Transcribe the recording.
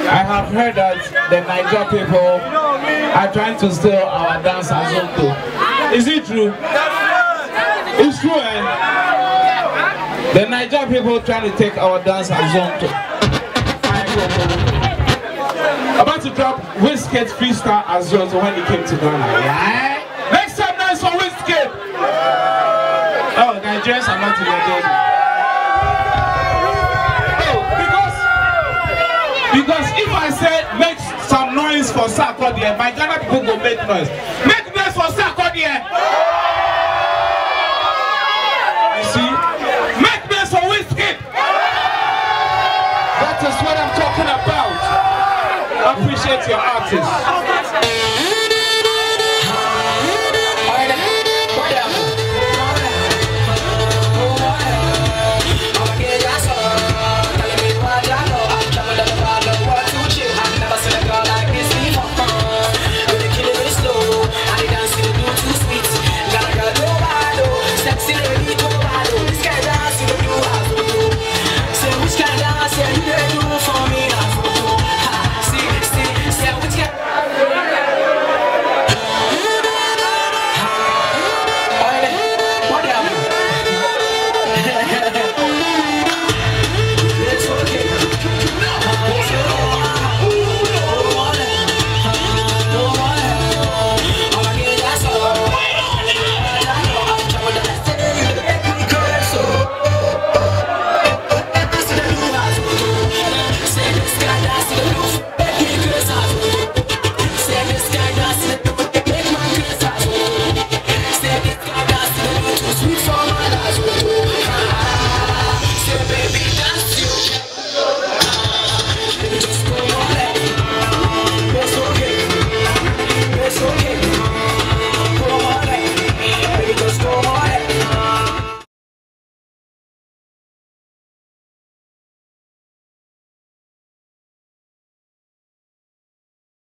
I have heard that the Niger people are trying to steal our dance Azonto. Is it true? It's true, eh? The Niger people trying to take our dance Azonto. About to drop Wizkid freestyle Azonto when he came to Ghana. Yeah? Make some noise for Wizkid! Oh, Nigerians are not in the game. Because if I say make some noise for Sarkodie, my Ghana people go make noise. Make noise for Sarkodie. You see? Make noise for Wizkid. That is what I'm talking about. Appreciate your artists.